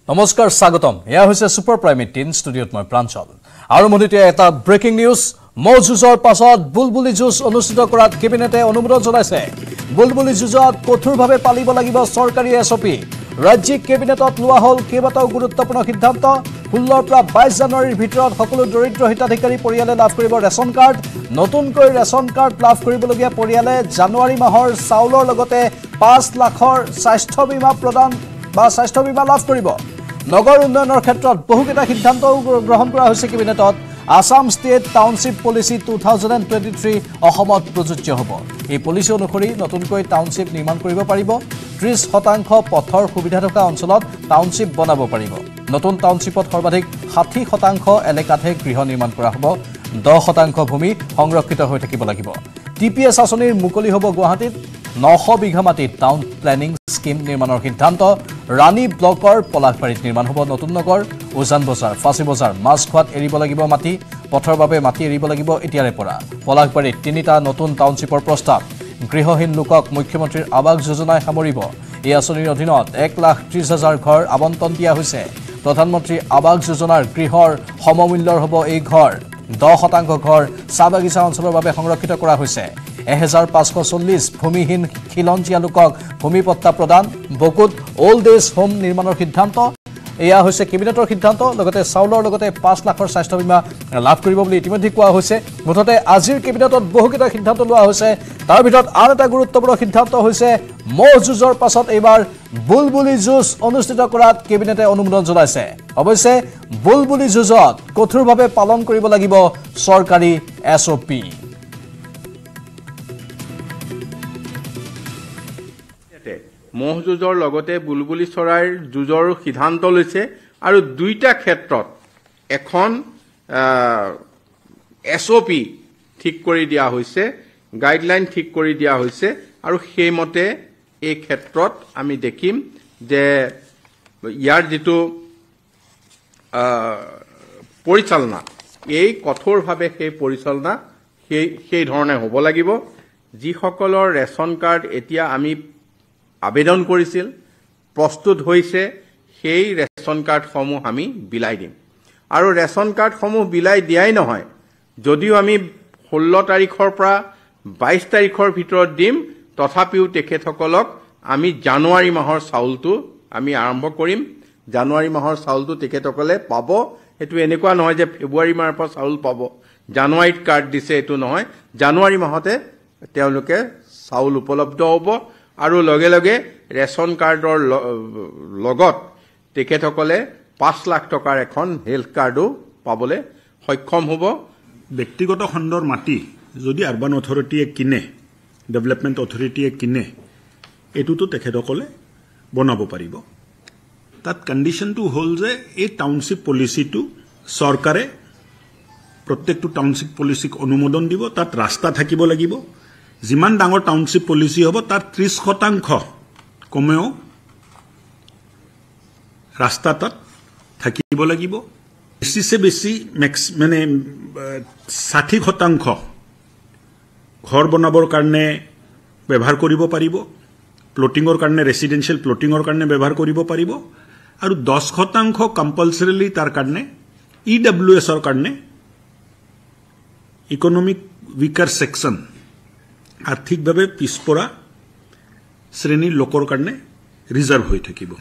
নমস্কাৰ স্বাগতম এয়া হৈছে সুপাৰ প্ৰাইম 18 ষ্টুডিঅত মই প্ৰাঞ্চল আৰু মনিতিয়া এটা ব্ৰেকিং নিউজ মৌজুজৰ পাছত বুলবুলি যুঁজ অনুষ্ঠিত কৰাত কেবিনেটে অনুমোদন জনাইছে বুলবুলি যুঁজত কঠোৰভাৱে পালিব লাগিব চৰকাৰী এছপি ৰাজ্যিক কেবিনেটত লোৱা হল কেইবাটাও গুৰুত্বপূৰ্ণ সিদ্ধান্ত 16 পৰা 22 জানুৱাৰীৰ ভিতৰত সকলো দৰিদ্ৰ হিতাধিকাৰী পৰিয়ালে লাভ কৰিব ৰেচন কাৰ্ড নতুনকৈ ৰেচন কাৰ্ড লাভ কৰিবলগীয়া পৰিয়ালে জানুৱাৰী মাহৰ চাউলৰ লগতে 5 লাখৰ স্বাস্থ্য বীমা প্ৰদান বা স্বাস্থ্য বীমা লাভ কৰিব নগৰ উন্নয়নৰ ক্ষেত্ৰত বহুকেইটা সিদ্ধান্ত গ্ৰহণ কৰা হৈছে কেবিনেটত আসাম ষ্টেট টাউনশ্বিপ পলিচি 2023 অসমত প্ৰযোজ্য হ'ব এই পলিচি অনুসৰি নতুনকৈ টাউনশ্বিপ নিৰ্মাণ কৰিব পাৰিব 30% পথৰ সুবিধা থকা অঞ্চলত টাউনশ্বিপ বনাব পাৰিব নতুন টাউনশ্বিপত সৰ্বাধিক 60% এলেকাতহে গৃহ নিৰ্মাণ কৰা হ'ব 10% ভূমি সংৰক্ষিত হৈ থাকিব লাগিব টিপিএছ আঁচনিৰ মুকলি হ'ব গুৱাহাটীত 900 বিঘা মাটিত টাউন প্লেনিং স্কিম নিৰ্মাণৰ সিদ্ধান্ত ৰাণী ব্লকৰ পলাশবাৰীত নিৰ্মাণ হ'ব নতুন নগৰ উজান বজাৰ ফাঁচী বজাৰ মাছখোৱাত এৰিব লাগিব মাটি পথৰ বাবে মাটি এৰিব লাগিব এতিয়াৰে পৰা পলাশবাৰীত 3টা নতুন টাউনশ্বিপৰ প্ৰস্তাৱ গৃহহীন লোকক মুখ্যমন্ত্ৰীৰ আৱাস যোজনাই সামৰিব এই আঁচনিৰ অধীনত 1,30,000 ঘৰ আবণ্টন দিয়া হৈছে প্ৰধানমন্ত্ৰী আৱাস যোজনাৰ গৃহৰ সমমূল্যৰ হ'ব এই ঘৰ 10% ঘৰ চাহ বাগিচা অঞ্চলৰ বাবে সংৰক্ষিত কৰা হৈছে 1540 ভূমিহীন খিলঞ্জীয়া লোকক ভূমিপট্টা প্ৰদান বকুত ওল্ড এজ হোম নিৰ্মাণৰ সিদ্ধান্ত এয়া হৈছে কেবিনেটৰ সিদ্ধান্ত লগতে চাউলৰ লগতে 5 লাখৰ স্বাস্থ্য বীমা লাভ কৰিব বুলি ইতিমধ্যে কোৱা হৈছে মুঠতে আজিৰ কেবিনেটত বহুকেইটা সিদ্ধান্ত লোৱা হৈছে তাৰ ভিতৰত আন এটা গুৰুত্বপূৰ্ণ সিদ্ধান্ত হৈছে মহ যুঁজৰ পাছত এইবাৰ বুলবুলি যুঁজ অনুষ্ঠিত কৰাত কেবিনেটে অনুমোদন জনাইছে অৱশ্যে বুলবুলি যুঁজত কঠোৰভাৱে পালন কৰিব লাগিব চৰকাৰী এছঅপি মহ যুঁজৰ লগতে বুলবুলি চৰাইৰ যুঁজৰ সিদ্ধান্ত লৈছে আৰু দুইটা ক্ষেত্ৰত এখন এছঅপি ঠিক কৰি দিয়া হৈছে গাইডলাইন ঠিক কৰি দিয়া হৈছে আৰু সেইমতে এই ক্ষেত্ৰত আমি দেখিম যে ইয়াৰ যেটো পৰিচালনা এই কঠোৰভাৱে সেই পৰিচালনা সেই ধৰণে হ'ব লাগিব যিসকলৰ ৰেচন কাৰ্ড এতিয়া আমি আবেদন কৰিছিল প্ৰস্তুত হৈছে সেই ৰেচন কাৰ্ডসমূহ আমি বিলাই দিম আৰু ৰেচন কাৰ্ডসমূহ বিলাই দিয়াই নহয় যদিও আমি 16 তাৰিখৰ পৰা 22 তাৰিখৰ ভিতৰত দিম তথাপিও তেখেতসকলক আমি জানুৱাৰী মাহৰ চাউলটো আমি আৰম্ভ কৰিম জানুৱাৰী মাহৰ চাউলটো তেখেতসকলে পাব এটো এনেকুৱা নহয় যে ফেব্ৰুৱাৰী মাহৰ পৰা চাউল পাব জানুৱাৰীত কাৰ্ড দিছে এটো নহয় জানুৱাৰী মাহতে তেওঁলোকে চাউল উপলব্ধ হ'ব আৰু লগে লগে ৰেচন কাৰ্ডৰ লগত তেখেতসকলে 5 লাখ টকাৰ এখন হেলথ কাৰ্ডো পাবলৈ সক্ষম হ'ব ব্যক্তিগত খণ্ডৰ মাটি যদি আৰবান অথৰিটিয়ে কিনে ডেভেলপমেণ্ট অথৰিটিয়ে কিনে এটোতো তেখেতসকলে বনাব পাৰিব তাত কণ্ডিশ্যনটো হ'ল যে এই টাউনশ্বিপ পলিচিটো চৰকাৰে প্ৰত্যেকটো টাউনশ্বিপ পলিচিক অনুমোদন দিব তাত ৰাস্তা থাকিব লাগিব যিমান ডাঙৰ টাউনশ্বিপ পলিচি হ'ব তাত 30% কমেও ৰাস্তা তাত থাকিব লাগিব বেছিছে বেছি মানে 60% ঘৰ বনাবৰ কাৰণে ব্যৱহাৰ কৰিব পাৰিব প্লটিঙৰ কাৰণে ৰেসিডেন্সিয়েল প্লটিঙৰ কাৰণে ব্যৱহাৰ কৰিব পাৰিব আৰু 10% কম্পালসৰিলি তাৰ কাৰণে ইডব্লিউএছৰ কাৰণে ইকোনমিক উইকাৰ সেকশন আৰ্থিকভাৱে পিছপৰা শ্ৰেণীৰ লোকৰ কাৰণে ৰিজাৰ্ভ হৈ থাকিব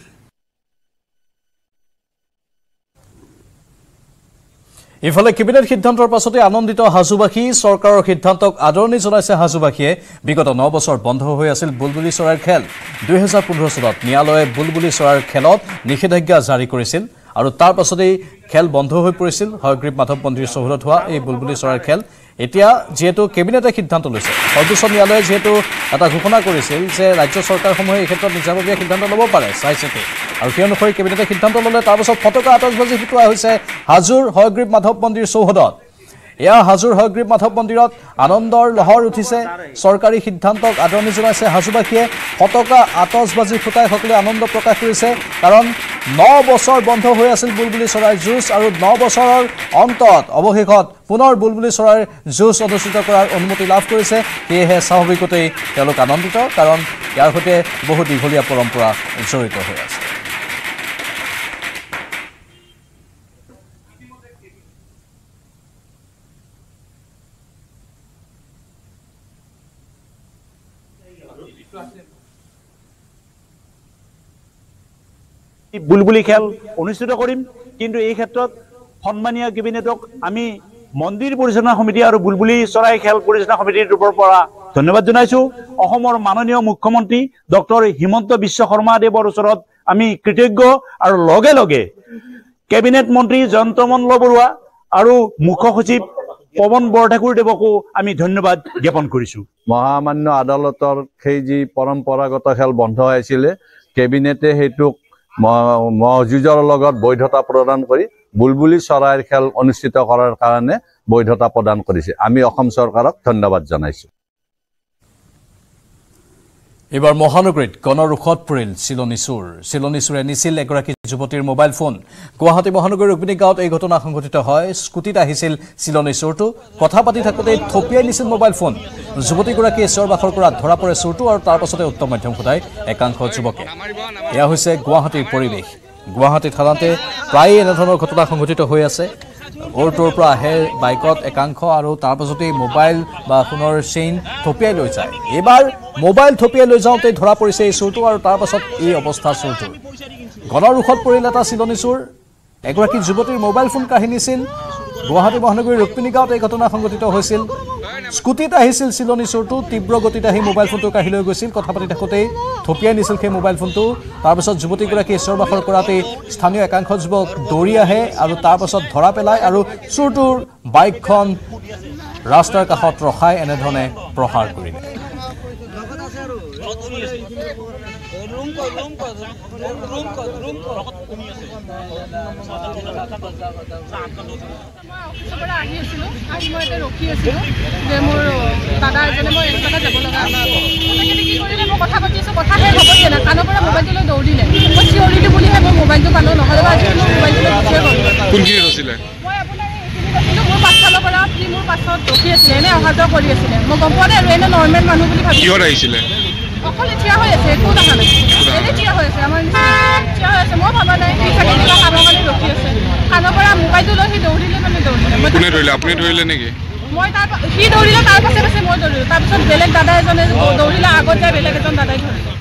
ইফালে কেবিনেট সিদ্ধান্তৰ পাছতে আনন্দিত হাজুবাসী চৰকাৰৰ সিদ্ধান্তক আদৰণি জনাইছে হাজুবাসীয়ে বিগত 9 বছৰ বন্ধ হৈ আছিল বুলবুলি চৰাইৰ খেল 2015 চনত ন্যায়ালয়ে বুলবুলি চৰাইৰ খেলত নিষেধাজ্ঞা জাৰি কৰিছিল আৰু তাৰ পাছতেই খেল বন্ধ হৈ পৰিছিল হয়গ্ৰীব মাধৱ মন্দিৰ চৌহদত হোৱা এই বুলবুলি চৰাইৰ খেল এতিয়া যেহেতু কেবিনেটে সিদ্ধান্ত লৈছে সৰ্বোচ্চ ন্যায়ালয়ে যেহেতু এটা ঘোষণা কৰিছিল যে ৰাজ্য চৰকাৰসমূহে এই ক্ষেত্ৰত নিজাববীয়া সিদ্ধান্ত ল'ব পাৰে চাইছেতে আৰু সেই অনুসৰি কেবিনেটে সিদ্ধান্ত ল'লে তাৰ পাছত ফটকা আতচবাজি ফুটোৱা হৈছে হাজোৰ হয়গ্ৰীব মাধৱ মন্দিৰ চৌহদত এয়া হাজোৰ হয়গ্ৰীব মাধৱ মন্দিৰত আনন্দৰ লহৰ উঠিছে চৰকাৰী সিদ্ধান্তক আদৰণি জনাইছে হাজোবাসীয়ে ফটকা আতচবাজি ফুটাই সকলোৱে আনন্দ প্ৰকাশ কৰিছে কাৰণ 9 বছৰ বন্ধ হৈ আছিল বুলবুলি চৰাইৰ যুঁজ আৰু 9 বছৰৰ অন্তত অৱশেষত পুনৰ বুলবুলি চৰাইৰ যুঁজ অনুষ্ঠিত কৰাৰ অনুমতি লাভ কৰিছে সেয়েহে স্বাভাৱিকতেই তেওঁলোক আনন্দিত কাৰণ ইয়াৰ সৈতে বহু দীঘলীয়া পৰম্পৰা জড়িত হৈ আছে বুলবুলি খেল অনুষ্ঠিত কৰিম কিন্তু এই ক্ষেত্ৰত সন্মানীয় কেবিনেটক আমি মন্দিৰ পৰিচালনা সমিতি আৰু বুলবুলি চৰাই খেল পৰিচালনা সমিতিৰ পৰা ধন্যবাদ জনাইছো অসমৰ মাননীয় মুখ্যমন্ত্ৰী ডক্টৰ হিমন্ত বিশ্ব শৰ্মা দেৱৰ ওচৰত আমি কৃতজ্ঞ আৰু লগে লগে কেবিনেট মন্ত্ৰী জয়ন্তমল্ল বৰুৱা আৰু মুখ্য সচিব পৱন বৰঠাকুৰ দেৱকো আমি ধন্যবাদ জ্ঞাপন কৰিছো মহামান্য আদালতৰ সেই যি পৰম্পৰাগত খেল বন্ধ হৈছিলে কেবিনেটে সেইটোক মহজুজৰ লগত বৈধতা প্ৰদান কৰি বুলবুলি চৰাইৰ খেল অনুষ্ঠিত কৰাৰ কাৰণে বৈধতা প্ৰদান কৰিছে আমি অসম চৰকাৰক ধন্যবাদ জনাইছো এবাৰ মহানগৰীত গণৰোষত পৰিল চিলনিচুৰে নিছিল এগৰাকী যুৱতীৰ মোবাইল ফোন গুৱাহাটী মহানগৰীৰ ৰুক্মিণী গাঁৱত এই ঘটনা সংঘটিত হয় স্কুটিত আহিছিল চিলনিচুৰটো কথা পাতি থাকোঁতে থপিয়াই নিছিল মোবাইল ফোন যুৱতীগৰাকী ঈশ্বৰ বাখৰ কৰাত ধৰা পৰে চুৰটো আৰু তাৰ পাছতে উত্তম মধ্যম ঘটাই একাংশ যুৱকে এয়া হৈছে গুৱাহাটীৰ পৰিৱেশ গুৱাহাটীত সাধাৰণতে প্ৰায় এনেধৰণৰ ঘটনা সংঘটিত হৈ আছে ওৰটোৰ পৰা আহে বাইকত একাংশ আৰু তাৰ পাছতেই মোবাইল বা সোণৰ চেইন থপিয়াই লৈ যায় এইবাৰ মোবাইল থপিয়াই লৈ যাওঁতে ধৰা পৰিছে এই চুৰটো আৰু তাৰ পাছত এই অৱস্থা চুৰটোৰ গণৰোষত পৰিল এটা চিলনি চুৰ এগৰাকী যুৱতীৰ মোবাইল ফোন কাঢ়ি নিছিল গুৱাহাটী মহানগৰীৰ ৰুক্মিণী গাঁৱত এই ঘটনা সংঘটিত হৈছিল স্কুটিত আহিছিল চিলনি চুৰটো তীব্ৰ গতিত আহি মোবাইল ফোনটো কাঢ়ি লৈ গৈছিল কথা পাতি থাকোঁতেই থপিয়াই নিছিল সেই মোবাইল ফোনটো তাৰপাছত যুৱতীগৰাকী ঈশ্বৰ বাখৰ কৰাতেই স্থানীয় একাংশ যুৱক দৌৰি আহে আৰু তাৰপাছত ধৰা পেলায় আৰু চুৰটোৰ বাইকখন ৰাস্তাৰ কাষত ৰখাই এনেধৰণে প্ৰহাৰ কৰিলে দাদা এজনে মই এক জায়গাত যাব লগা কি কৰিলে মই কথা পাতিছোঁ কথা শেষ হ'ব দিয়া নাই কাণৰ পৰা মোবাইলটো দৌৰিলে মই চিঞৰিলোঁ বুলিহে মই মোবাইলটো পালোঁ নহ'লে বা আজিকালি মোবাইলটো গুচিয়ে গ'ল কোনখিনিত আছিলে মই আপোনাৰ এইখিনিত আছিলোঁ মোৰ পাছফালৰ পৰা সি মোৰ পাছত ৰখি আছিলে এনে অহা যোৱা কৰি আছিলে মই গম পোৱা নাই আৰু এনে নৰ্মেল মানুহ বুলি ভাবিছোঁ কিহত আহিছিলে অকলে থিয় হৈ আছে একো দেখা নাই এনে থিয় হৈ আছে আমাৰ নিচিনা থিয় হৈ আছে মই ভবা নাই সি চাগে কিবা কামৰ কাৰণে ৰখি আছে কাণৰ পৰা মোবাইলটো লৈ সি দৌৰিলে কোনে ধৰিলে আপুনি ধৰিলে নেকি মই সি দৌৰিলে তাৰ পাছে পাছে মই দৌৰিলোঁ তাৰপিছত বেলেগ দাদা এজনে দৌৰিলে আগত যায় বেলেগ এজন দাদাই ধৰিলে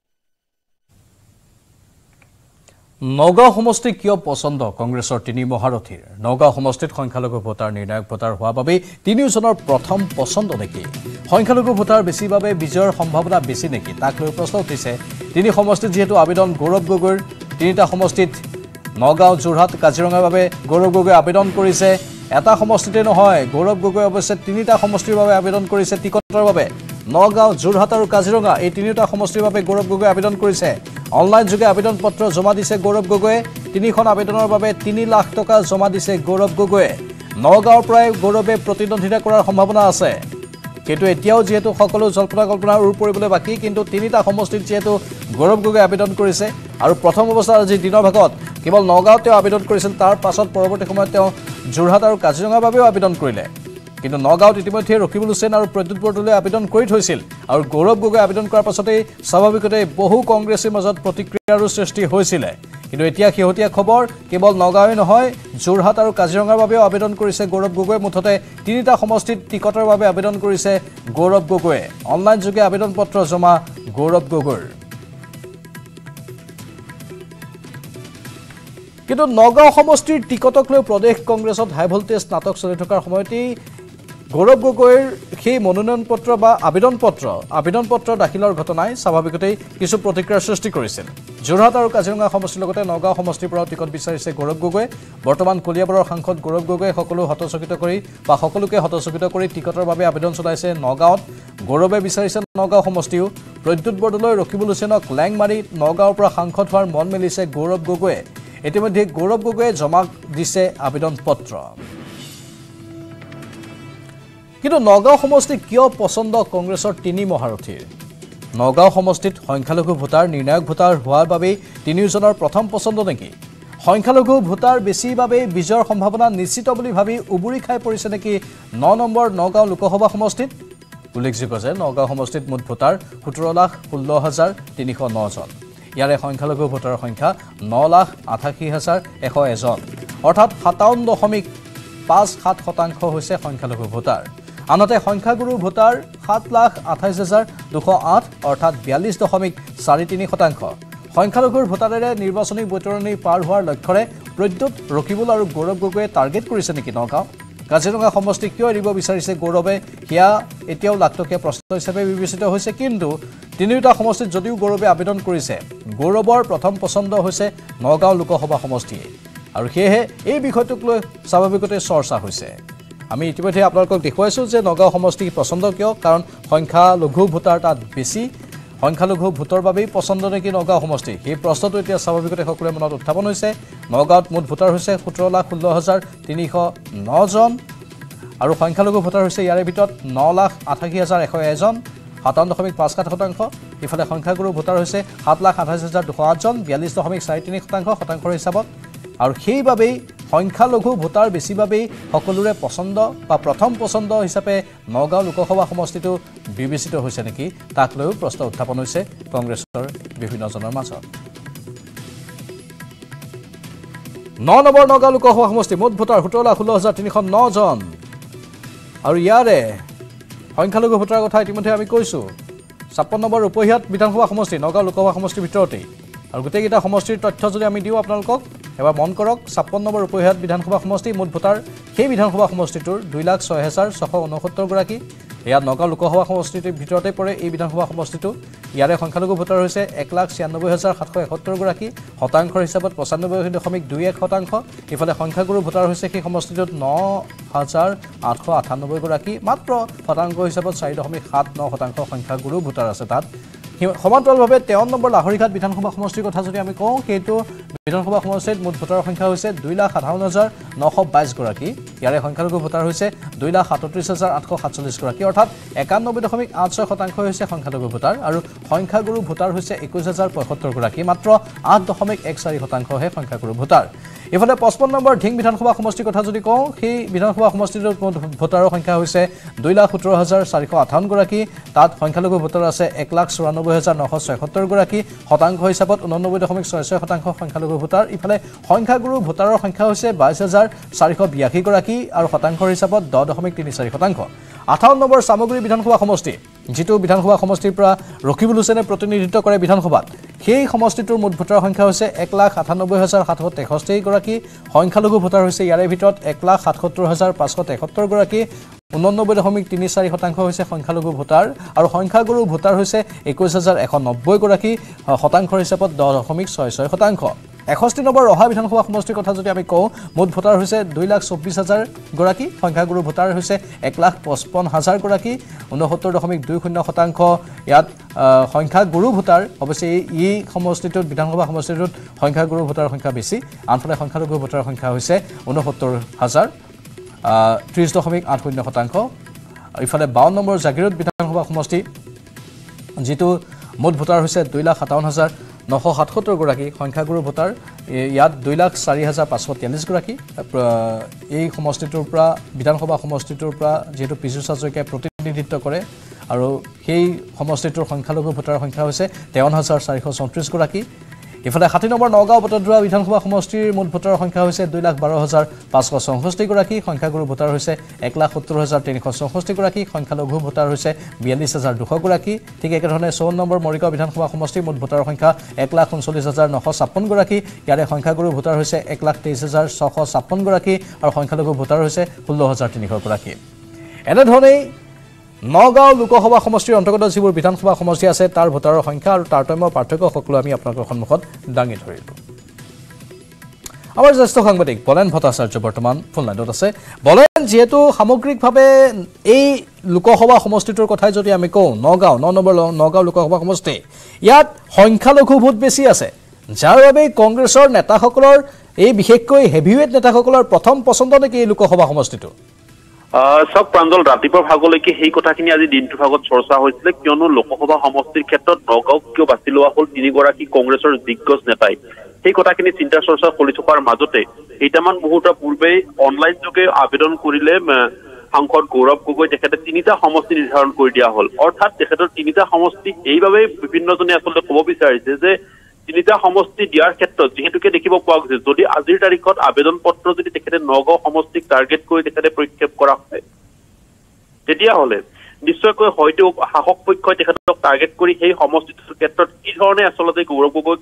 নগাঁও সমষ্টি কিয় পচন্দ কংগ্ৰেছৰ তিনি মহাৰথীৰ নগাঁও সমষ্টিত সংখ্যালঘু ভোটাৰ নিৰ্ণায়ক ভোটাৰ হোৱাৰ বাবে তিনিওজনৰ প্ৰথম পচন্দ নেকি সংখ্যালঘু ভোটাৰ বেছি বাবে বিজয়ৰ সম্ভাৱনা বেছি নেকি তাক লৈ প্ৰশ্ন উঠিছে তিনি সমষ্টিত যিহেতু আবেদন গৌৰৱ গগৈৰ তিনিটা সমষ্টিত নগাঁও যোৰহাট কাজিৰঙাৰ বাবে গৌৰৱ গগৈ আবেদন কৰিছে এটা সমষ্টিতে নহয় গৌৰৱ গগৈ অৱশ্যে তিনিটা সমষ্টিৰ বাবে আবেদন কৰিছে টিকটৰ বাবে নগাঁও যোৰহাট আৰু কাজিৰঙা এই তিনিটা সমষ্টিৰ বাবে গৌৰৱ গগৈ আবেদন কৰিছে অনলাইন যোগে আবেদন পত্ৰ জমা দিছে গৌৰৱ গগৈয়ে তিনিখন আবেদনৰ বাবে ৩ লাখ টকা জমা দিছে গৌৰৱ গগৈয়ে নগাঁৱৰ পৰাই গৌৰৱে প্ৰতিদ্বন্দ্বিতা কৰাৰ সম্ভাৱনা আছে কিন্তু এতিয়াও যেহেতু সকলো জল্পনা কল্পনা উৰ পৰিবলৈ বাকী কিন্তু তিনিটা সমষ্টিত যেহেতু গৌৰৱ গগৈ আবেদন কৰিছে আৰু প্ৰথম অৱস্থাত আজি দিনৰ ভাগত কেৱল নগাঁৱত তেওঁ আবেদন কৰিছিল তাৰ পাছত পৰৱৰ্তী সময়ত তেওঁ যোৰহাট আৰু কাজিৰঙাৰ বাবেও আবেদন কৰিলে কিন্তু নগাঁৱত ইতিমধ্যে ৰকিবুল হুছেইন আৰু প্ৰদ্যুৎ বৰদলৈ আবেদন কৰি থৈছিল আৰু গৌৰৱ গগৈ আবেদন কৰাৰ পাছতেই স্বাভাৱিকতে বহু কংগ্ৰেছীৰ মাজত প্ৰতিক্ৰিয়াৰো সৃষ্টি হৈছিল কিন্তু এতিয়া শেহতীয়া খবৰ কেৱল নগাঁৱই নহয় যোৰহাট আৰু কাজিৰঙাৰ বাবেও আবেদন কৰিছে গৌৰৱ গগৈ মুঠতে তিনিটা সমষ্টিত টিকটৰ বাবে আবেদন কৰিছে গৌৰৱ গগৈয়ে অনলাইন যোগে আবেদন পত্ৰ জমা গৌৰৱ গগৈৰ কিন্তু নগাঁও সমষ্টিৰ টিকটক লৈ প্ৰদেশ কংগ্ৰেছত হাই ভোল্টেজ নাটক চলি থকাৰ সময়তেই গৌৰৱ গগৈৰ সেই মনোনয়ন পত্ৰ বা আবেদন পত্ৰ দাখিলৰ ঘটনাই স্বাভাৱিকতেই কিছু প্ৰতিক্ৰিয়াৰ সৃষ্টি কৰিছিল যোৰহাট আৰু কাজিৰঙা সমষ্টিৰ লগতে নগাঁও সমষ্টিৰ পৰা টিকট বিচাৰিছে গৌৰৱ গগৈ বৰ্তমান কলিয়াবৰৰ সাংসদ গৌৰৱ গগৈয়ে সকলোকে হতচকিত কৰি টিকটৰ বাবে আবেদন চলাইছে নগাঁৱত গৌৰৱে বিচাৰিছে নগাঁও সমষ্টিও প্ৰদ্যুৎ বৰদলৈ ৰকিবুল হুছেইনক লেং মাৰি নগাঁৱৰ পৰা সাংসদ হোৱাৰ মন মেলিছে গৌৰৱ গগৈয়ে ইতিমধ্যে গৌৰৱ গগৈয়ে জমা দিছে আবেদন পত্ৰ কিন্তু নগাঁও সমষ্টি কিয় পচন্দ কংগ্ৰেছৰ তিনি মহাৰথীৰ নগাঁও সমষ্টিত সংখ্যালঘু ভোটাৰ নিৰ্ণায়ক ভোটাৰ হোৱাৰ বাবে তিনিওজনৰ প্ৰথম পচন্দ নেকি সংখ্যালঘু ভোটাৰ বেছি বাবে বিজয়ৰ সম্ভাৱনা নিশ্চিত বুলি ভাবি উবুৰি খাই পৰিছে নেকি ৯ নম্বৰ নগাঁও লোকসভা সমষ্টিত উল্লেখযোগ্য যে নগাঁও সমষ্টিত মুঠ ভোটাৰ ১৭,১৬,৩০৯ জন ইয়াৰে সংখ্যালঘু ভোটাৰৰ সংখ্যা ৯,৮৮,১০১ জন অৰ্থাৎ ৫৭.৫৭% হৈছে সংখ্যালঘু ভোটাৰ আনহাতে সংখ্যাগুৰু ভোটাৰ 7,28,208 অৰ্থাৎ 42.43%। সংখ্যালঘুৰ ভোটাৰেৰে নিৰ্বাচনী বৈতৰণি পাৰ হোৱাৰ লক্ষ্যৰে প্ৰদ্যুৎ ৰকিবুল আৰু গৌৰৱ গগৈয়ে টাৰ্গেট কৰিছে নেকি নগাঁও? কাজিৰঙা সমষ্টি কিয় এৰিব বিচাৰিছে গৌৰৱে সেয়া এতিয়াও লাখটকীয়া প্ৰশ্ন হিচাপে বিবেচিত হৈছে। কিন্তু তিনিওটা সমষ্টিত যদিও গৌৰৱে আবেদন কৰিছে, গৌৰৱৰ প্ৰথম পচন্দ হৈছে নগাঁও লোকসভা সমষ্টিয়ে, আৰু সেয়েহে এই বিষয়টোক লৈ স্বাভাৱিকতে চৰ্চা হৈছে। আমি ইতিমধ্যে আপোনালোকক দেখুৱাইছোঁ যে নগাঁও সমষ্টি পচন্দ কিয়, কাৰণ সংখ্যালঘু ভোটাৰ তাত বেছি। সংখ্যালঘু ভোটৰ বাবেই পচন্দ নেকি নগাঁও সমষ্টি, সেই প্ৰশ্নটো এতিয়া স্বাভাৱিকতে সকলোৰে মনত উত্থাপন হৈছে। নগাঁৱত মুঠ ভোটাৰ হৈছে 17,16,309 জন, আৰু সংখ্যালঘু ভোটাৰ হৈছে ইয়াৰে ভিতৰত 9,88,101 57.57%। ইফালে সংখ্যাগুৰু ভোটাৰ হৈছে 7,28,208 জন 42.43% শতাংশৰ হিচাপত। আৰু সেইবাবেই সংখ্যালঘু ভোটাৰ বেছিভাৱেই সকলোৰে পচন্দ বা প্ৰথম পচন্দ হিচাপে নগাঁও লোকসভা সমষ্টিটো বিবেচিত হৈছে নেকি, তাক লৈও প্ৰশ্ন উত্থাপন হৈছে কংগ্ৰেছৰ বিভিন্নজনৰ মাজত। 9 নম্বৰ নগাঁও লোকসভা সমষ্টি মুঠ ভোটাৰ 17,16,309 জন, আৰু ইয়াৰে সংখ্যালঘু ভোটাৰ কথা ইতিমধ্যে আমি কৈছোঁ। 56 নম্বৰ ৰূপহীয়াত বিধানসভা সমষ্টি নগাঁও লোকসভা সমষ্টিৰ ভিতৰতেই, আৰু গোটেইকেইটা সমষ্টিৰ তথ্য যদি আমি দিওঁ আপোনালোকক এবাৰ মন কৰক। 56 নম্বৰ ৰূপহীয়াত বিধানসভা সমষ্টি মুঠ ভোটাৰ সেই বিধানসভা সমষ্টিটোৰ 2,06,669 গৰাকী। ইয়াত নগাঁও লোকসভা সমষ্টিৰ ভিতৰতে পৰে এই বিধানসভা সমষ্টিটো। ইয়াৰে সংখ্যালঘু ভোটাৰ হৈছে 1,96,771 গৰাকী, শতাংশৰ হিচাপত 95.21%। ইফালে সংখ্যাগুৰু ভোটাৰ হৈছে সেই সমষ্টিটোত 9,898 গৰাকী, মাত্ৰ শতাংশ হিচাপত 4.79% সংখ্যাগুৰু ভোটাৰ আছে তাত। সমান্তৰালভাৱে 53 নম্বৰ লাহৰীঘাট বিধানসভা সমষ্টিৰ কথা যদি আমি কওঁ, সেইটো বিধানসভা সমষ্টিত মুঠ ভোটাৰৰ সংখ্যা হৈছে 2,58,922 গৰাকী। ইয়াৰে সংখ্যালঘু ভোটাৰ হৈছে 2,37,847 গৰাকী, অৰ্থাৎ 91.86% হৈছে সংখ্যালঘু ভোটাৰ, আৰু সংখ্যাগুৰু ভোটাৰ হৈছে 21,075 গৰাকী, মাত্ৰ 8.14%হে সংখ্যাগুৰু ভোটাৰ। ইফালে 55 নম্বৰ ঢিং বিধানসভা সমষ্টিৰ কথা যদি কওঁ, সেই বিধানসভা সমষ্টিটোত ভোটাৰৰ সংখ্যা হৈছে 2,17,458 গৰাকী। তাত সংখ্যালঘু ভোটাৰ আছে 1,94,976 গৰাকী, শতাংশ হিচাপত 89.66% সংখ্যালঘু ভোটাৰ। ইফালে সংখ্যাগুৰু ভোটাৰৰ সংখ্যা হৈছে 22,482 গৰাকী, আৰু শতাংশৰ হিচাপত 10.34%। 58 নম্বৰ চামগুৰি বিধানসভা সমষ্টি, যিটো বিধানসভা সমষ্টিৰ পৰা ৰকিবুল হুছেইনে প্ৰতিনিধিত্ব কৰে বিধানসভাত, সেই সমষ্টিটোৰ মুঠ ভোটাৰৰ সংখ্যা হৈছে 1,98,763 গৰাকী। সংখ্যালঘু ভোটাৰ হৈছে ইয়াৰে ভিতৰত 1,77,573 গৰাকী, 89.34% হৈছে সংখ্যালঘু ভোটাৰ, আৰু সংখ্যাগুৰু ভোটাৰ হৈছে 21,190 গৰাকী, শতাংশৰ হিচাপত 10.66%। 61 নম্বৰ ৰহা বিধানসভা সমষ্টিৰ কথা যদি আমি কওঁ, মুঠ ভোটাৰ হৈছে 2,24,000 গৰাকী, সংখ্যাগুৰু ভোটাৰ হৈছে 1,55,000 গৰাকী, 69.20% ইয়াত সংখ্যাগুৰু ভোটাৰ। অৱশ্যে এই সমষ্টিটোত বিধানসভা সমষ্টিটোত সংখ্যাগুৰু ভোটাৰৰ সংখ্যা বেছি, আনফালে সংখ্যালঘু ভোটাৰৰ সংখ্যা হৈছে 69,000 30.80%। ইফালে 52 নম্বৰ জাগিৰোড বিধানসভা সমষ্টি, যিটো মুঠ ভোটাৰ হৈছে 2,57,977 গৰাকী, সংখ্যাগুৰু ভোটাৰ ইয়াত 2,04,543 গৰাকী। এই সমষ্টিটোৰ পৰা বিধানসভা সমষ্টিটোৰ পৰা যিহেতু পিছু চাজৰিকাই প্ৰতিনিধিত্ব কৰে, আৰু সেই সমষ্টিটোৰ সংখ্যালঘু ভোটাৰৰ সংখ্যা হৈছে 53,434 গৰাকী। ইফালে 60 নম্বৰ নগাঁও বটদ্ৰৱা বিধানসভা সমষ্টিৰ মুঠ ভোটাৰৰ সংখ্যা হৈছে 2,12,564 গৰাকী, সংখ্যাগুৰু ভোটাৰ হৈছে 1,70,364 গৰাকী, সংখ্যালঘু ভোটাৰ হৈছে 42,200 গৰাকী। ঠিক একেধৰণে 54 নম্বৰ মৰিগাঁও বিধানসভা সমষ্টিৰ মুঠ ভোটাৰৰ সংখ্যা 1,39,956 গৰাকী। ইয়াৰে সংখ্যাগুৰু ভোটাৰ হৈছে 1,23,656 গৰাকী, আৰু সংখ্যালঘু ভোটাৰ হৈছে 16,300 গৰাকী। এনেধৰণেই নগাঁও লোকসভা সমষ্টিৰ অন্তৰ্গত যিবোৰ বিধানসভা সমষ্টি আছে তাৰ ভোটাৰৰ সংখ্যা আৰু তাৰতম্য পাৰ্থক্য সকলো আমি আপোনালোকৰ সন্মুখত দাঙি ধৰিলোঁ। আমাৰ জ্যেষ্ঠ সাংবাদিক বলেন ভট্টাচাৰ্য বৰ্তমান ফোন লাইনত আছে। বলেন, যিহেতু সামগ্ৰিকভাৱে এই লোকসভা সমষ্টিটোৰ কথাই যদি আমি কওঁ, নগাঁও 9 নম্বৰ নগাঁও লোকসভা সমষ্টি, ইয়াত সংখ্যালঘু ভোট বেছি আছে, যাৰ বাবে কংগ্ৰেছৰ নেতাসকলৰ, এই বিশেষকৈ হেভিৱেট নেতাসকলৰ প্ৰথম পচন্দ নেকি এই লোকসভা সমষ্টিটো? চাওক প্ৰাঞ্জল, ৰাতিপুৱাৰ ভাগলৈকে সেই কথাখিনি আজি দিনটোৰ ভাগত চৰ্চা হৈছিলে, কিয়নো লোকসভা সমষ্টিৰ ক্ষেত্ৰত নগাঁওক কিয় বাছি লোৱা হ'ল 3গৰাকী কংগ্ৰেছৰ দিগ্গজ নেতাই, সেই কথাখিনি চিন্তা চৰ্চা চলি থকাৰ মাজতে কেইটামান মুহূৰ্তৰ পূৰ্বে অনলাইন যোগে আবেদন কৰিলে সাংসদ গৌৰৱ গগৈ, তেখেতে 3টা সমষ্টি নিৰ্ধাৰণ কৰি দিয়া হ'ল। অৰ্থাৎ তেখেতৰ 3টা সমষ্টি এইবাবে বিভিন্নজনে আচলতে ক'ব বিচাৰিছে যে 3টা সমষ্টি দিয়াৰ ক্ষেত্ৰত যিহেতুকে দেখিব পোৱা গৈছে, যদি আজিৰ তাৰিখত আবেদন পত্ৰ যদি তেখেতে নগাঁও সমষ্টিক টাৰ্গেট কৰি তেখেতে প্ৰক্ষেপ কৰা হয়, তেতিয়াহ'লে নিশ্চয়কৈ হয়তো শাসক পক্ষই তেখেতক টাৰ্গেট কৰি সেই সমষ্টিটোৰ ক্ষেত্ৰত কি ধৰণে আচলতে গৌৰৱ গগৈক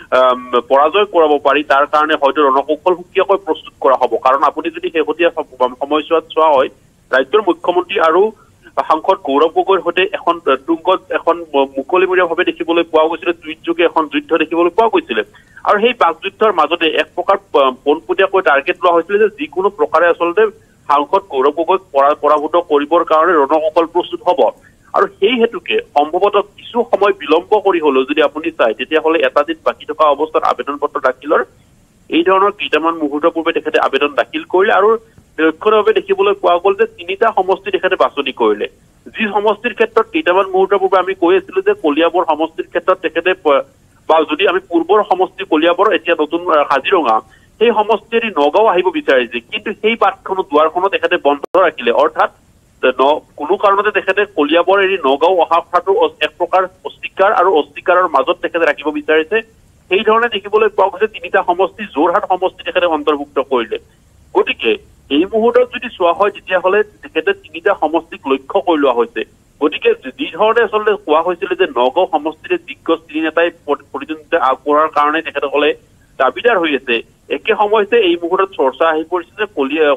পৰাজয় কৰাব পাৰি তাৰ কাৰণে হয়তো ৰণকৌশল সুকীয়াকৈ প্ৰস্তুত কৰা হ'ব কাৰণ আপুনি যদি শেহতীয়া সময়ছোৱাত চোৱা হয় ৰাজ্যৰ মুখ্যমন্ত্ৰী আৰু সাংসদ গৌৰৱ গগৈৰ সৈতে এখন টুংকত এখন মুকলিমূৰীয়াভাৱে দেখিবলৈ পোৱা গৈছিলে টুইটযোগে এখন যুদ্ধ দেখিবলৈ পোৱা গৈছিলে আৰু সেই বাকযুদ্ধৰ মাজতে এক প্ৰকাৰ পোনপটীয়াকৈ টাৰ্গেট লোৱা হৈছিলে যে যিকোনো প্ৰকাৰে আচলতে সাংসদ গৌৰৱ গগৈক পৰাভূত কৰিবৰ কাৰণে ৰণকৌশল প্ৰস্তুত হ'ব আৰু সেই হেতুকে সম্ভৱতঃ কিছু সময় বিলম্ব কৰি হলেও যদি আপুনি চায় তেতিয়াহ'লে এটা দিন বাকী থকা অৱস্থাত আবেদন পত্ৰ দাখিলৰ এই ধৰণৰ কেইটামান মুহূৰ্তৰ পূৰ্বে তেখেতে আবেদন দাখিল কৰিলে আৰু লক্ষণভাৱে দেখিবলৈ পোৱা গ'ল যে তিনিটা সমষ্টি তেখেতে বাছনি কৰিলে যি সমষ্টিৰ ক্ষেত্ৰত কেইটামান মুহূৰ্তৰ পূৰ্বে আমি কৈ আছিলো যে কলিয়াবৰ সমষ্টিৰ ক্ষেত্ৰত তেখেতে বা যদি আমি পূৰ্বৰ সমষ্টি কলিয়াবৰ এতিয়া নতুন কাজিৰঙা সেই সমষ্টিৰ নগাঁও আহিব বিচাৰিছে কিন্তু সেই বাটখনত দুৱাৰখনত তেখেতে বন্ধ ৰাখিলে অৰ্থাৎ কোনো কাৰণতে তেখেতে কলিয়াবৰ এৰি নগাঁও অহা কথাটো এক প্ৰকাৰ অস্বীকাৰ আৰু অস্বীকাৰৰ মাজত তেখেতে ৰাখিব বিচাৰিছে সেই ধৰণে দেখিবলৈ পোৱা গৈছে তিনিটা সমষ্টি যোৰহাট সমষ্টি তেখেতে অন্তৰ্ভুক্ত কৰিলে গতিকে এই মুহূৰ্তত যদি চোৱা হয় তেতিয়াহ'লে তেখেতে তিনিটা সমষ্টিক লক্ষ্য কৰি লোৱা হৈছে গতিকে যি ধৰণে আচলতে কোৱা হৈছিলে যে নগাঁও সমষ্টিৰে দিগ্গজ তিনি নেতাই প্ৰতিদ্বন্দ্বিতা আগবঢ়াৰ কাৰণে তেখেতসকলে দাবীদাৰ হৈ আছে একে সময়তে এই মুহূৰ্তত চৰ্চা আহি পৰিছে যে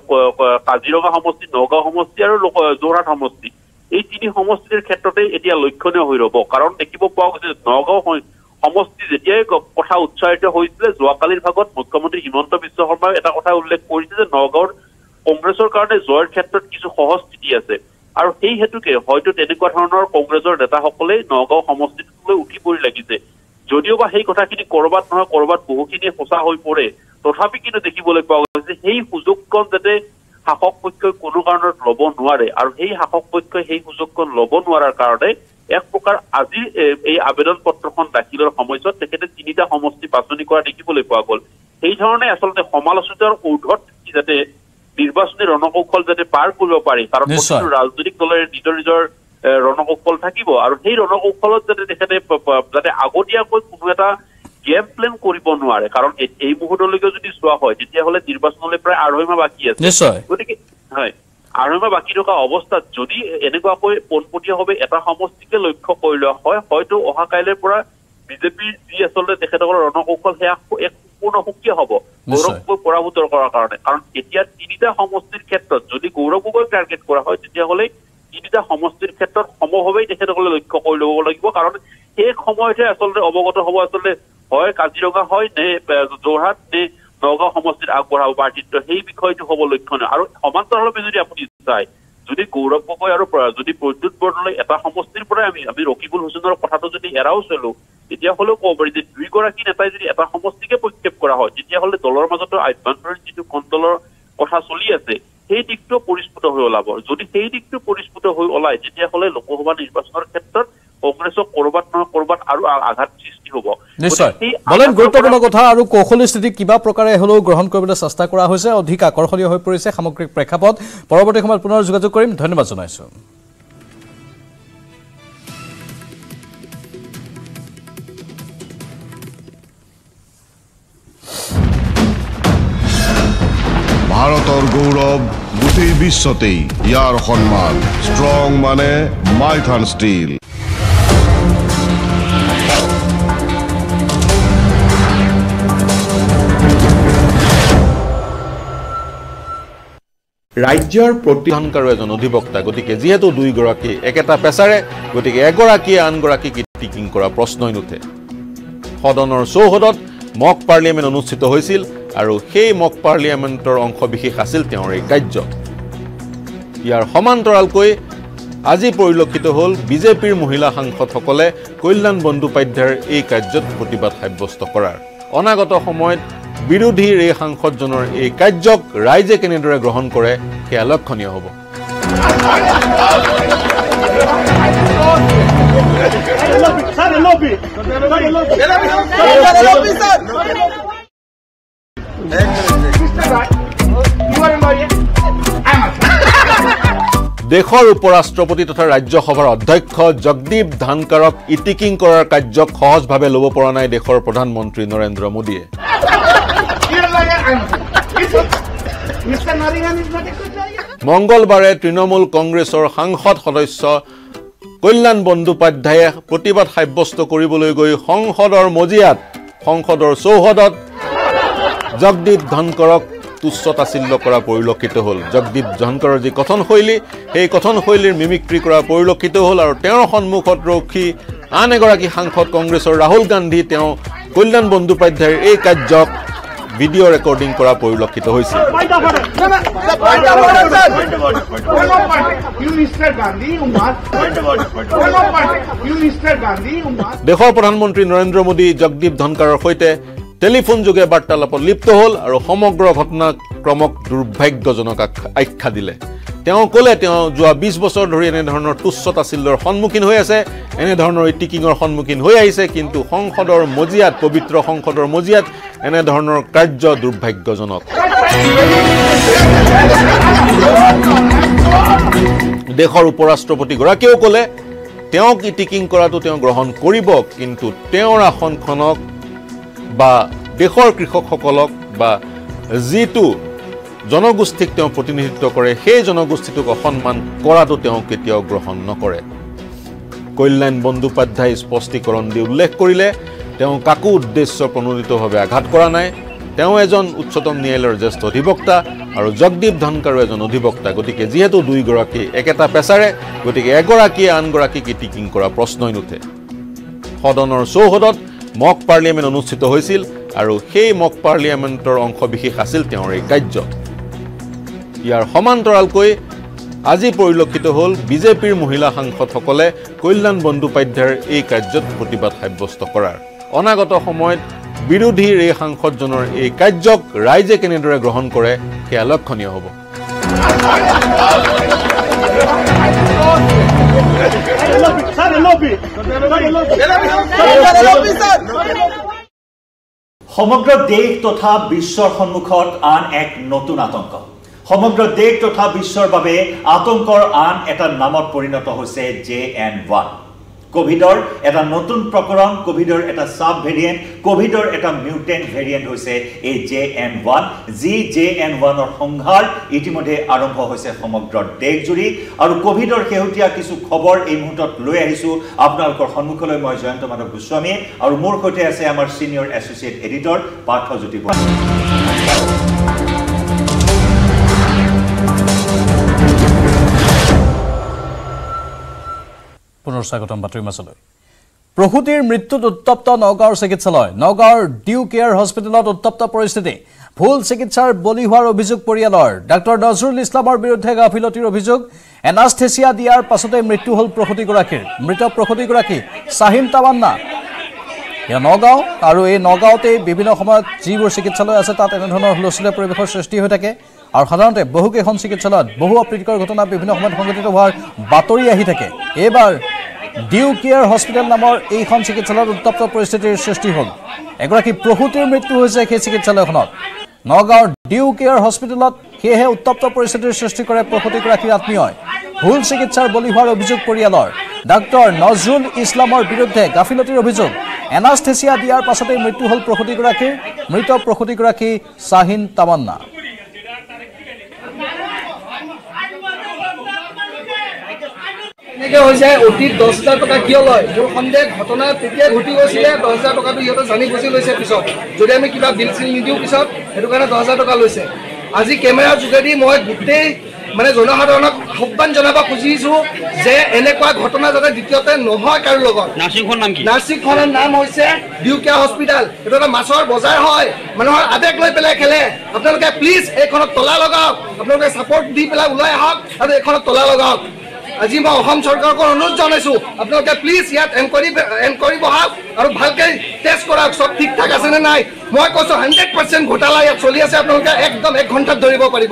কাজিৰঙা সমষ্টি নগাঁও সমষ্টি আৰু যোৰহাট সমষ্টি এই তিনি সমষ্টিৰ ক্ষেত্ৰতে এতিয়া লক্ষণীয় হৈ ৰ'ব কাৰণ দেখিব পোৱা গৈছে নগাঁও সমষ্টি যেতিয়াই কথা উচ্চাৰিত হৈছিলে যোৱাকালিৰ ভাগত মুখ্যমন্ত্ৰী হিমন্ত বিশ্ব শৰ্মাই এটা কথা উল্লেখ কৰিছে যে নগাঁৱৰ কংগ্ৰেছৰ কাৰণে জয়ৰ ক্ষেত্ৰত কিছু সহজ স্থিতি আছে আৰু সেই হেতুকে হয়তো তেনেকুৱা ধৰণৰ কংগ্ৰেছৰ নেতাসকলে নগাঁও সমষ্টিটোলৈ উঠি পৰি লাগিছে যদিও বা সেই কথাখিনি কৰবাত নহয় কৰবাত বহুখিনিয়ে সঁচা হৈ পৰে তথাপি কিন্তু দেখিবলৈ পোৱা গৈছে সেই সুযোগকণ যাতে শাসক পক্ষই কোনো কাৰণত ল'ব নোৱাৰে আৰু সেই শাসক পক্ষই সেই সুযোগকণ ল'ব নোৱাৰাৰ কাৰণে এক প্ৰকাৰ আজি এই আবেদন পত্ৰখন দাখিলৰ সময়ছোৱাত তেখেতে তিনিটা সমষ্টি বাছনি কৰা দেখিবলৈ পোৱা গ'ল সেই ধৰণে আচলতে সমালোচিতৰ ঊৰ্ধত যাতে নিৰ্বাচনী ৰণকৌশল যাতে পাৰ কৰিব পাৰি কাৰণ প্ৰতিটো ৰাজনৈতিক দলৰ নিজৰ নিজৰ ৰণকৌশল থাকিব আৰু সেই ৰণকৌশলত যাতে তেখেতে যাতে আগতীয়াকৈ কোনো এটা গেম প্লেন কৰিব নোৱাৰে কাৰণ এই মুহূৰ্তলৈকে যদি চোৱা হয় তেতিয়াহ'লে নিৰ্বাচনলৈ প্ৰায় 2.5 মাহ বাকী আছে গতিকে হয় 2.5 মাহ বাকী থকা অৱস্থাত যদি এনেকুৱাকৈ পোনপটীয়াভাৱে এটা সমষ্টিকে লক্ষ্য কৰি লোৱা হয় হয়তো অহা কাইলৈৰ পৰা বিজেপিৰ যি আচলতে তেখেতসকলৰ ৰণকৌশল সেয়া এক সম্পূৰ্ণ সুকীয়া হ'ব গৌৰৱ গগৈক পৰাভূত কৰাৰ কাৰণে কাৰণ এতিয়া তিনিটা সমষ্টিৰ ক্ষেত্ৰত যদি গৌৰৱ গগৈক টাৰ্গেট কৰা হয় তেতিয়াহ'লে তিনিটা সমষ্টিৰ ক্ষেত্ৰত সমভাৱেই তেখেতসকলে লক্ষ্য কৰি ল'ব লাগিব কাৰণ সেই সময়তে আচলতে অৱগত হ'ব আচলতে হয় কাজিৰঙা হয় নে যোৰহাট নে নগাঁও সমষ্টিত আগবঢ়াব প্ৰাৰ্থিত্ব সেই বিষয়টো হ'ব লক্ষণীয় আৰু সমান্তৰালভাৱে যদি আপুনি চায় যদি গৌৰৱ গগৈ আৰু যদি প্ৰদ্যুৎ বৰদলৈ এটা সমষ্টিৰ পৰাই আমি ৰকিবুল হুছেইনৰ কথাটো যদি এৰাও চলো তেতিয়াহ'লেও ক'ব পাৰি যে দুইগৰাকী নেতাই যদি এটা সমষ্টিকে প্ৰক্ষেপ কৰা হয় তেতিয়াহ'লে দলৰ মাজতো আভ্যন্তৰীণ যিটো কণ্ট্ৰলৰ কথা চলি আছে সেই দিশটো পৰিস্ফুট হৈ ওলাব যদি সেই দিশটো পৰিস্ফুট হৈ ওলায় তেতিয়াহ'লে লোকসভা নিৰ্বাচনৰ ক্ষেত্ৰত কংগ্ৰেছক কৰবাত নহয় কৰবাত আৰু আঘাত সৃষ্টি হ'ব নিশ্চয় বলেন গুৰুত্বপূৰ্ণ কথা আৰু কৌশলী স্থিতি কিবা প্ৰকাৰে হ'লেও গ্ৰহণ কৰিবলৈ চেষ্টা কৰা হৈছে অধিক আকৰ্ষণীয় হৈ পৰিছে সামগ্ৰিক প্ৰেক্ষাপট পৰৱৰ্তী সময়ত পুনৰ যোগাযোগ কৰিম ধন্যবাদ জনাইছো ভাৰতৰ গৌৰৱ গোটেই বিশ্বতেই ইয়াৰ সন্মান ষ্ট্ৰং মানে মাইথান ষ্টীল ৰাজ্যৰ প্ৰতিধানকাৰো এজন অধিবক্তা গতিকে যেহেতু দুইগৰাকী একেটা পেছাৰে গতিকে এগৰাকীয়ে আনগৰাকীক টিকিং কৰা প্ৰশ্নই নুঠে সদনৰ চৌহদত মক পাৰ্লিয়ামেণ্ট অনুষ্ঠিত হৈছিল আৰু সেই মক পাৰ্লিয়ামেণ্টৰ অংশ বিশেষ আছিল তেওঁৰ এই কাৰ্য ইয়াৰ সমান্তৰালকৈ আজি পৰিলক্ষিত হ'ল বিজেপিৰ মহিলা সাংসদসকলে কল্যাণ বন্দ্যোপাধ্যায়ৰ এই কাৰ্যত প্ৰতিবাদ সাব্যস্ত কৰাৰ অনাগত সময়ত বিৰোধীৰ এই সাংসদজনৰ এই কাৰ্যক ৰাইজে কেনেদৰে গ্ৰহণ কৰে সেয়া লক্ষণীয় হ'ব দেশৰ উপৰাষ্ট্ৰপতি তথা ৰাজ্যসভাৰ অধ্যক্ষ জগদীপ ধানকাৰক ইটিকিং কৰাৰ কাৰ্যক সহজভাৱে ল'ব পৰা নাই দেশৰ প্ৰধানমন্ত্ৰী নৰেন্দ্ৰ মোদীয়ে মঙ্গলবাৰে তৃণমূল কংগ্ৰেছৰ সাংসদ সদস্য কল্যাণ বন্দ্যোপাধ্যায়ে প্ৰতিবাদ সাব্যস্ত কৰিবলৈ গৈ সংসদৰ মজিয়াত সংসদৰ চৌহদত জগদীপ ধনকৰক তুচ্ছ তাচ্ছিল্য কৰা পৰিলক্ষিত হ'ল জগদীপ ধনকৰৰ যি কথনশৈলী সেই কথনশৈলীৰ মিমিক্ৰি কৰা পৰিলক্ষিত হ'ল আৰু তেওঁৰ সন্মুখত ৰখি আন এগৰাকী সাংসদ কংগ্ৰেছৰ ৰাহুল গান্ধী তেওঁ কল্যাণ বন্দ্যোপাধ্যায়ৰ এই কাৰ্যক ভিডিঅ' ৰেকৰ্ডিং কৰা পৰিলক্ষিত হৈছিল দেশৰ প্ৰধানমন্ত্ৰী নৰেন্দ্ৰ মোদী জগদীপ ধনকৰৰ সৈতে টেলিফোন যোগে বাৰ্তালাপত লিপ্ত হ'ল আৰু সমগ্ৰ ঘটনাক্ৰমক দুৰ্ভাগ্যজনক আখ্যা দিলে তেওঁ ক'লে তেওঁ যোৱা 20 বছৰ ধৰি এনে ধৰণৰ তুচ্ছ তাচ্ছিল্যৰ সন্মুখীন হৈ আছে এনে ধৰণৰ টিকিঙৰ সন্মুখীন হৈ আহিছে কিন্তু সংসদৰ মজিয়াত পবিত্ৰ সংসদৰ মজিয়াত এনে ধৰণৰ কাৰ্য দুৰ্ভাগ্যজনক দেশৰ উপৰাষ্ট্ৰপতি গৰাকীয়েও ক'লে তেওঁক টিকিং কৰাটো তেওঁ গ্ৰহণ কৰিব কিন্তু তেওঁৰ আসনখনক বা দেশৰ কৃষকসকলক বা যিটো জনগোষ্ঠীক তেওঁ প্ৰতিনিধিত্ব কৰে সেই জনগোষ্ঠীটোক অসন্মান কৰাটো তেওঁ কেতিয়াও গ্ৰহণ নকৰে কল্যাণ বন্দ্যোপাধ্যায় স্পষ্টীকৰণ দি উল্লেখ কৰিলে তেওঁ কাকো উদ্দেশ্য প্ৰণোদিতভাৱে আঘাত কৰা নাই তেওঁ এজন উচ্চতম ন্যায়ালয়ৰ জ্যেষ্ঠ অধিবক্তা আৰু জগদীপ ধনকৰো এজন অধিবক্তা গতিকে যিহেতু দুইগৰাকী একেটা পেছাৰে গতিকে এগৰাকীয়ে আনগৰাকীক টিকিং কৰা প্ৰশ্নই নুঠে সদনৰ চৌহদত মক পাৰ্লিয়ামেণ্ট অনুষ্ঠিত হৈছিল আৰু সেই মক পাৰ্লিয়ামেণ্টৰ অংশ বিশেষ আছিল তেওঁৰ এই কাৰ্য ইয়াৰ সমান্তৰালকৈ আজি পৰিলক্ষিত হ'ল বিজেপিৰ মহিলা সাংসদসকলে কল্যাণ বন্দ্যোপাধ্যায়ৰ এই কাৰ্যত প্ৰতিবাদ সাব্যস্ত কৰাৰ অনাগত সময়ত বিৰোধীৰ এই সাংসদজনৰ এই কাৰ্যক ৰাইজে কেনেদৰে গ্ৰহণ কৰে সেয়া লক্ষণীয় হ'ব সমগ্ৰ দেশ তথা বিশ্বৰ সন্মুখত আন এক নতুন আতংক সমগ্ৰ দেশ তথা বিশ্বৰ বাবে আতংকৰ আন এটা নামত পৰিণত হৈছে JN1 কোভিডৰ এটা নতুন প্ৰকৰণ কোভিডৰ এটা সাব ভেৰিয়েন্ট কোভিডৰ এটা মিউটেন্ট ভেৰিয়েন্ট হৈছে এই JN1 যি JN1ৰ সংঘাৰ ইতিমধ্যে আৰম্ভ হৈছে সমগ্ৰ দেশজুৰি আৰু কোভিডৰ শেহতীয়া কিছু খবৰ এই মুহূৰ্তত লৈ আহিছো আপোনালোকৰ সন্মুখলৈ মই জয়ন্ত মাধৱ গোস্বামী আৰু মোৰ সৈতে আছে আমাৰ সিনিয়ৰ এছ'চিয়েট এডিটৰ পাৰ্থজ্যোতি পুনৰ স্বাগতম বাতৰি মাছলৈ প্ৰসূতিৰ মৃত্যুত উত্তপ্ত নগাঁৱৰ চিকিৎসালয় নগাঁৱৰ ডিউ কেয়াৰ হস্পিটেলত উত্তপ্ত পৰিস্থিতি ভুল চিকিৎসাৰ বলি হোৱাৰ অভিযোগ পৰিয়ালৰ ডাক্তৰ নজৰুল ইছলামৰ বিৰুদ্ধে গাফিলতিৰ অভিযোগ এনাস্থেচিয়া দিয়াৰ পাছতে মৃত্যু হ'ল প্ৰসূতিগৰাকীৰ মৃত প্ৰসূতিগৰাকী শাহিন তাৱান্না ইয়া নগাঁও আৰু এই নগাঁওতে বিভিন্ন সময়ত যিবোৰ চিকিৎসালয় আছে তাত এনেধৰণৰ হুলস্থুলীয়া পৰিৱেশৰ সৃষ্টি হৈ থাকে আৰু সাধাৰণতে বহুকেইখন চিকিৎসালয়ত বহু অপ্ৰীতিকৰ ঘটনা বিভিন্ন সময়ত সংঘটিত হোৱাৰ বাতৰি আহি থাকে এইবাৰ ডিউ কেয়াৰ হস্পিটেল নামৰ এইখন চিকিৎসালয়ত উত্তপ্ত পৰিস্থিতিৰ সৃষ্টি হ'ল এগৰাকী প্ৰসূতিৰ মৃত্যু হৈছে সেই চিকিৎসালয়খনত নগাঁৱৰ ডিউ কেয়াৰ হস্পিটেলত সেয়েহে উত্তপ্ত পৰিস্থিতিৰ সৃষ্টি কৰে প্ৰসূতিগৰাকীৰ আত্মীয়ই ভুল চিকিৎসাৰ বলি হোৱাৰ অভিযোগ পৰিয়ালৰ ডাক্তৰ নজৰুল ইছলামৰ বিৰুদ্ধে গাফিলতিৰ অভিযোগ এনাস্থেচিয়া দিয়াৰ পাছতে মৃত্যু হ'ল প্ৰসূতিগৰাকীৰ মৃত প্ৰসূতিগৰাকী শাহিন তাৱান্না এনেকৈ হৈছে অতীত 10,000 টকা কিয় লয় মোৰ সন্দেহ ঘটনা তেতিয়া ঘটি গৈছিলে 10,000 টকাটো ইহঁতে জানি বুজি লৈছে পিছত যদি আমি কিবা বিল চিল নিদিওঁ পিছত সেইটো কাৰণে 10,000 টকা লৈছে আজি কেমেৰাৰ যোগেদি মই গোটেই মানে জনসাধাৰণক আহ্বান জনাব খুজিছোঁ যে এনেকুৱা ঘটনা যাতে দ্বিতীয়তে নহয় কাৰো লগত নাৰ্ছিংখনৰ নাম কি নাৰ্ছিংখনৰ নাম হৈছে ডিউ কেয়াৰ হস্পিটেল এইটো এটা মাছৰ বজাৰ হয় মানুহৰ আৱেগ লৈ পেলাই খেলে আপোনালোকে প্লিজ এইখনত তলা লগাওক আপোনালোকে ছাপৰ্ট দি পেলাই ওলাই আহক আৰু এইখনত তলা লগাওক আজি মই অসম চৰকাৰক অনুৰোধ জনাইছো আপোনালোকে প্লিজ ইয়াত এনকোয়াৰি বহাওক আৰু ভালকে টেষ্ট কৰাওক সব ঠিক ঠাক আছে নে নাই মই কৈছো 100% ঘোটালা ইয়াত চলি আছে আপোনালোকে একদম 1 ঘণ্টাত ধৰিব পাৰিব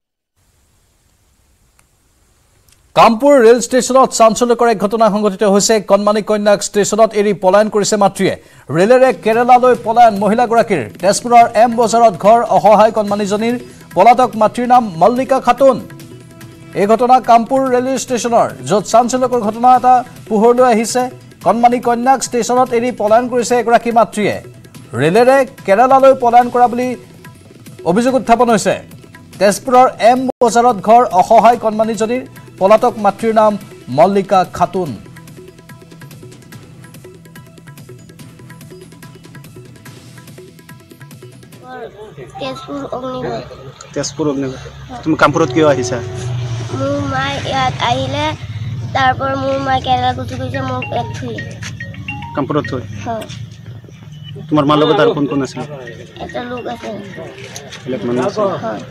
কামপুৰ ৰেল ষ্টেচনত চাঞ্চল্যকৰ এক ঘটনা সংঘটিত হৈছে কণমানি কন্যাক ষ্টেচনত এৰি পলায়ন কৰিছে মাতৃয়ে ৰেলেৰে কেৰালালৈ পলায়ন মহিলাগৰাকীৰ তেজপুৰৰ এম বজাৰত ঘৰ অসহায় কণমানিজনীৰ পলাতক মাতৃৰ নাম মল্লিকা খাতুন এই ঘটনা কামপুৰ ৰেল ষ্টেচনৰ য'ত চাঞ্চল্যকৰ ঘটনা এটা পোহৰলৈ আহিছে কণমানি কন্যাক ষ্টেচনত এৰি পলায়ন কৰিছে এগৰাকী মাতৃয়ে ৰেলেৰে কেৰালালৈ পলায়ন কৰা বুলি অভিযোগ উত্থাপন হৈছে তেজপুৰৰ এম বজাৰত ঘৰ অসহায় কণমানিজনীৰ পলাতক মাতৃৰ নাম মল্লিকা খাতুন তেজপুৰ অগ্নিগড় তুমি কামপুৰত কিয় আহিছা মোৰ মা ইয়াত আহিলে তারপর মোৰ মা কেৰালা গুচি গৈছে মোক এক থুই কামপুৰত থৈ হয় তোমাৰ মাৰ লগত আৰু কোন কোন আছিল এটা লোক আছে হয়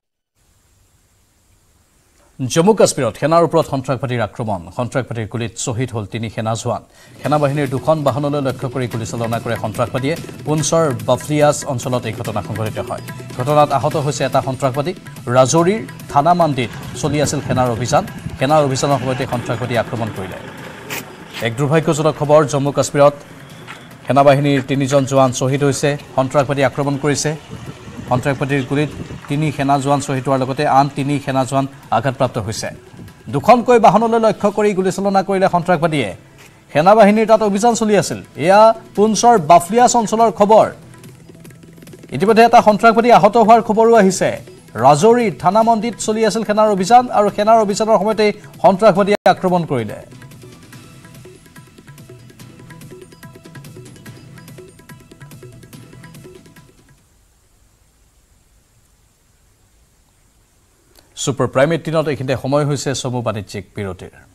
জম্মু কাশ্মীৰত সেনাৰ ওপৰত সন্ত্ৰাসবাদীৰ আক্ৰমণ সন্ত্ৰাসবাদীৰ গুলীত শ্বহীদ হ'ল 3 সেনা জোৱান সেনাবাহিনীৰ দুখন বাহনলৈ লক্ষ্য কৰি গুলী চালনা কৰে সন্ত্ৰাসবাদীয়ে পুঞ্চৰ বাফলিয়াছ অঞ্চলত এই ঘটনা সংঘটিত হয় ঘটনাত আহত হৈছে এটা সন্ত্ৰাসবাদী ৰাজৌৰীৰ থানা মান্দিত চলি আছিল সেনাৰ অভিযানৰ সময়তে সন্ত্ৰাসবাদী আক্ৰমণ কৰিলে এক দুৰ্ভাগ্যজনক খবৰ জম্মু কাশ্মীৰত সেনাবাহিনীৰ 3জন জোৱান শ্বহীদ হৈছে সন্ত্ৰাসবাদী আক্ৰমণ কৰিছে সন্ত্ৰাসবাদীৰ গুলীত 3 সেনা জোৱান শ্বহীদ হোৱাৰ লগতে আন 3 সেনা জোৱান আঘাতপ্ৰাপ্ত হৈছে দুখনকৈ বাহনলৈ লক্ষ্য কৰি গুলীচালনা কৰিলে সন্ত্ৰাসবাদীয়ে সেনাবাহিনীৰ তাত অভিযান চলি আছিল এয়া পুঞ্চৰ বাফলিয়াছ অঞ্চলৰ খবৰ ইতিমধ্যে এটা সন্ত্ৰাসবাদী আহত হোৱাৰ খবৰো আহিছে ৰাজৌৰীৰ থানা মন্দিত চলি আছিল সেনাৰ অভিযান আৰু সেনাৰ অভিযানৰ সময়তে সন্ত্ৰাসবাদীয়ে আক্ৰমণ কৰিলে সুপাৰ প্ৰাইম 18 এইখিনিতে সময় হৈছে সমু বাণিজ্যিক বিৰতিৰ